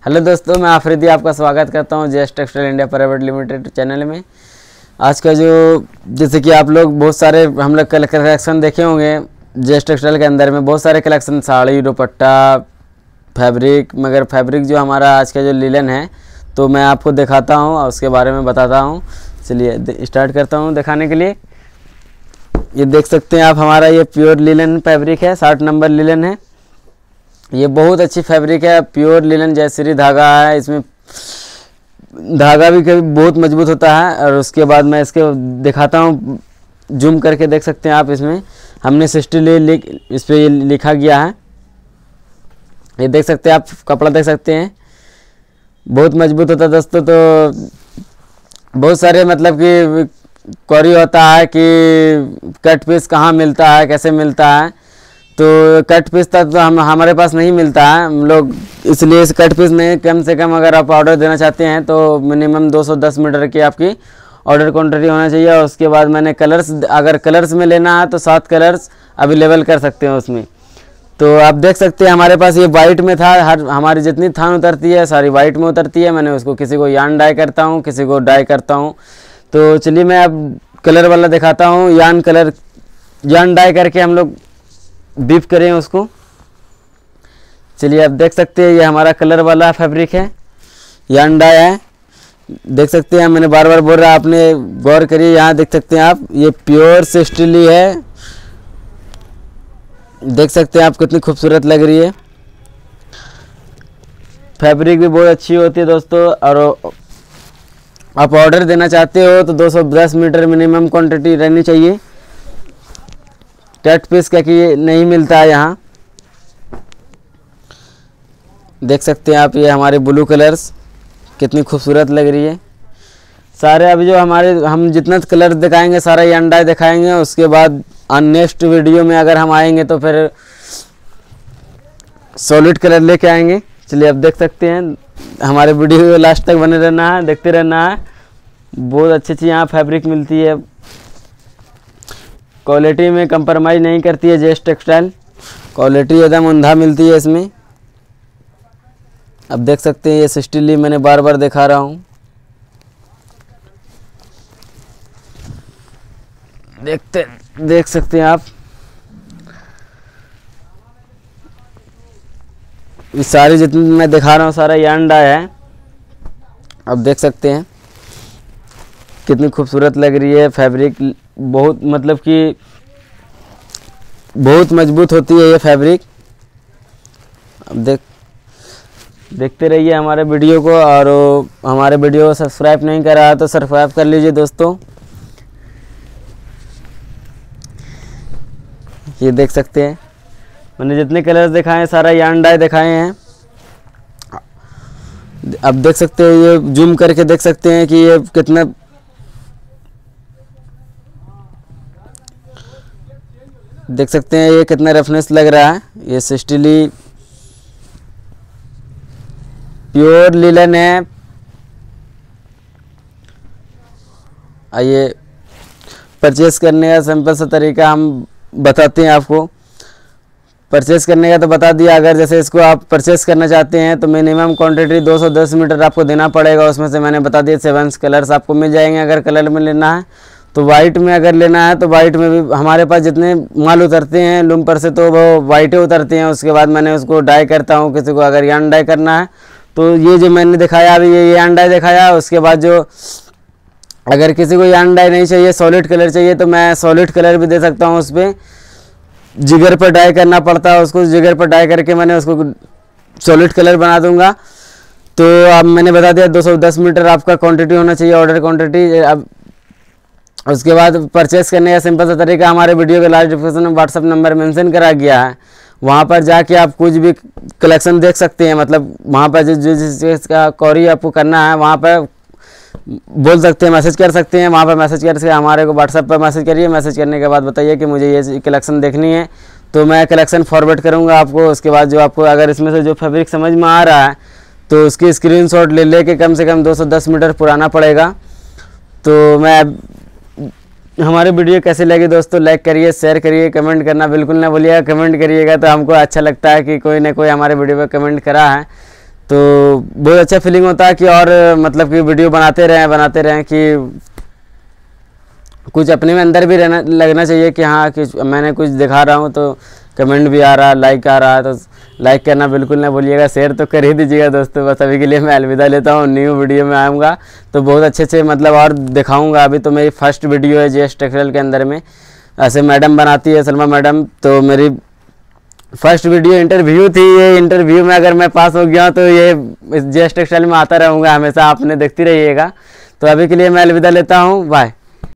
Hello दोस्तों, मैं आफरीदी आपका स्वागत करता हूं JS textile India private limited channel में। आज का जो जैसे कि आप लोग बहुत सारे हम लोग कलेक्शन देखे होंगे जेएस टेक्सटाइल के अंदर में बहुत सारे कलेक्शन, साड़ी, दुपट्टा, फैब्रिक, मगर फैब्रिक जो हमारा आज का जो लिलन है तो मैं आपको दिखाता हूँ और उसके बारे में बताता हूँ। चलिए स्टार्ट करता हूँ दिखाने के लिए। ये देख सकते हैं आप, हमारा ये प्योर लिलन फैब्रिक है, 60 नंबर लिलन है। ये बहुत अच्छी फैब्रिक है, प्योर लिलन जयश्री धागा है। इसमें धागा भी कभी बहुत मजबूत होता है। और उसके बाद मैं इसके दिखाता हूँ, जूम करके देख सकते हैं आप। इसमें हमने 60 इस पर ये लिखा गया है। ये देख सकते हैं आप, कपड़ा देख सकते हैं, बहुत मजबूत होता है दोस्तों। तो बहुत सारे मतलब कि क्वेरी होता है कि कट पीस कहाँ मिलता है, कैसे मिलता है। तो कट पीस तक तो हमारे पास नहीं मिलता है हम लोग, इसलिए इस कट पीस में कम से कम अगर आप ऑर्डर देना चाहते हैं तो मिनिमम 210 मीटर की आपकी ऑर्डर क्वांटिटी होना चाहिए। और उसके बाद मैंने कलर्स, अगर कलर्स में लेना है तो 7 कलर्स अवेलेबल कर सकते हैं उसमें। तो आप देख सकते हैं हमारे पास ये वाइट में था, हमारी जितनी थान उतरती है सारी वाइट में उतरती है। मैंने उसको किसी को यान डाई करता हूँ, किसी को डाई करता हूँ। तो चलिए मैं अब कलर वाला दिखाता हूँ। यान डाई करके हम लोग बीफ करें उसको। चलिए आप देख सकते हैं, ये हमारा कलर वाला फैब्रिक है, यान डाई है। देख सकते हैं, मैंने बार बार बोल रहा, आपने गौर करिए। यहाँ देख सकते हैं आप, ये प्योर सिस्टली है। देख सकते हैं आप कितनी खूबसूरत लग रही है। फैब्रिक भी बहुत अच्छी होती है दोस्तों। और आप ऑर्डर देना चाहते हो तो 210 मीटर मिनिमम क्वांटिटी रहनी चाहिए। कट पीस क्या कि ये नहीं मिलता है यहाँ। देख सकते हैं आप, ये हमारे ब्लू कलर्स कितनी खूबसूरत लग रही है। सारे अभी जो हम जितना कलर दिखाएंगे सारा यान डाई दिखाएंगे। उसके बाद नेक्स्ट वीडियो में अगर हम आएंगे तो फिर सॉलिड कलर लेके आएंगे। चलिए अब देख सकते हैं, हमारे वीडियो लास्ट तक बने रहना है, देखते रहना है। बहुत अच्छी यहाँ फैब्रिक मिलती है, क्वालिटी में कंप्रोमाइज़ नहीं करती है जेएस टेक्सटाइल। क्वालिटी एकदम उम्दा मिलती है इसमें। अब देख सकते हैं, ये 60 मैंने बार बार दिखा रहा हूँ। देख सकते हैं आप, ये सारी जितनी मैं दिखा रहा हूँ सारा यान डाई है। अब देख सकते हैं कितनी खूबसूरत लग रही है फैब्रिक। बहुत मतलब कि बहुत मजबूत होती है ये फैब्रिक। अब देखते रहिए हमारे वीडियो को। और हमारे वीडियो को सब्सक्राइब नहीं करा तो सब्सक्राइब कर लीजिए दोस्तों। ये देख सकते हैं, मैंने जितने कलर्स दिखाए हैं सारा यान डाई दिखाए हैं। अब देख सकते हैं, ये जूम करके देख सकते हैं कि ये कितना देख सकते हैं, ये कितना रफनेस लग रहा है। ये 60 प्योर लिलन है। आइए परचेस करने का सिंपल सा तरीका हम बताते हैं आपको। परचेस करने का तो बता दिया। अगर जैसे इसको आप परचेस करना चाहते हैं तो मिनिमम क्वांटिटी 210 मीटर आपको देना पड़ेगा। उसमें से मैंने बता दिया 7 कलर्स आपको मिल जाएंगे। अगर कलर में लेना है तो वाइट में अगर लेना है तो वाइट में भी हमारे पास जितने माल उतरते हैं लूम पर से तो वो वाइटे उतरते हैं। उसके बाद मैंने उसको डाई करता हूँ। किसी को अगर यान डाई करना है तो ये जो मैंने दिखाया अभी, ये यान डाई दिखाया। उसके बाद जो अगर किसी को यान डाई नहीं चाहिए, सॉलिड कलर चाहिए, तो मैं सॉलिड कलर भी दे सकता हूँ। उस पर जिगर पर डाई करना पड़ता है, उसको जिगर पर डाई करके मैंने उसको सॉलिड कलर बना दूंगा। तो अब मैंने बता दिया 210 मीटर आपका क्वांटिटी होना चाहिए, ऑर्डर क्वांटिटी। अब उसके बाद परचेस करने का सिंपल सा तरीका हमारे वीडियो के लास्ट डिस्क्रिप्शन में व्हाट्सअप नंबर मेंशन करा गया है। वहाँ पर जाके आप कुछ भी कलेक्शन देख सकते हैं। मतलब वहाँ पर जिस चीज़ का क्वेरी आपको करना है वहाँ पर बोल सकते हैं, मैसेज कर सकते हैं। वहाँ पर मैसेज करके हमारे को व्हाट्सएप पर मैसेज करिए। मैसेज करने के बाद बताइए कि मुझे ये कलेक्शन देखनी है, तो मैं कलेक्शन फॉरवर्ड करूँगा आपको। उसके बाद जो आपको अगर इसमें से जो फैब्रिक समझ में आ रहा है तो उसकी स्क्रीनशॉट ले के कम से कम 210 मीटर पुराना पड़ेगा। तो मैं हमारी वीडियो कैसी लगी दोस्तों, लाइक करिए, शेयर करिए, कमेंट करना बिल्कुल ना भूलिएगा। कमेंट करिएगा तो हमको अच्छा लगता है कि कोई ना कोई हमारे वीडियो पे कमेंट करा है। तो बहुत अच्छा फीलिंग होता है कि और मतलब कि वीडियो बनाते रहें कि कुछ अपने में अंदर भी रहना लगना चाहिए कि हाँ कि मैंने कुछ दिखा रहा हूँ तो कमेंट भी आ रहा, लाइक आ रहा है, तो लाइक करना बिल्कुल ना भूलिएगा, शेयर तो कर ही दीजिएगा दोस्तों। बस अभी के लिए मैं अलविदा लेता हूँ, न्यू वीडियो में आऊँगा तो बहुत अच्छे से मतलब और दिखाऊँगा। अभी तो मेरी फर्स्ट वीडियो है जेएस टेक्सटाइल के अंदर में, ऐसे मैडम बनाती है सलमा मैडम, तो मेरी फर्स्ट वीडियो इंटरव्यू थी। ये इंटरव्यू में अगर मैं पास हो गया तो ये जेएस टेक्सटाइल में आता रहूँगा हमेशा, आपने देखती रहिएगा। तो अभी के लिए मैं अलविदा लेता हूँ, बाय।